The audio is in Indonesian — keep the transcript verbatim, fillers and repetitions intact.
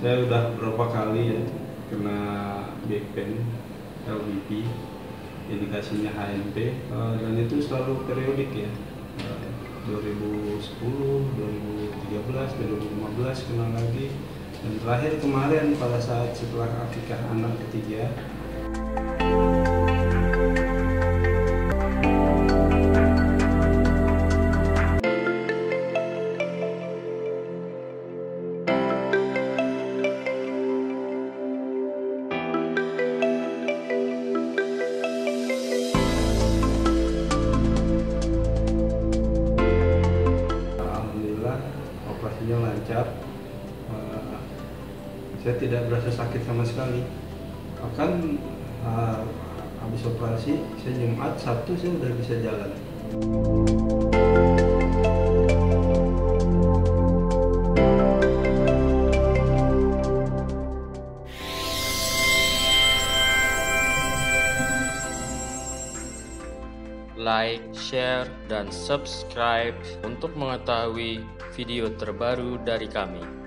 Saya udah berapa kali ya kena back pain, L B P, indikasinya H M P, uh, dan itu selalu periodik ya. Uh, dua ribu sepuluh, dua ribu tiga belas, dua ribu lima belas kena lagi, dan terakhir kemarin pada saat setelah akikah anak ketiga. Operasinya lancar, uh, saya tidak berasa sakit sama sekali. Bahkan uh, habis operasi, saya Jumat, Sabtu saya udah bisa jalan. Like, share, dan subscribe untuk mengetahui video terbaru dari kami.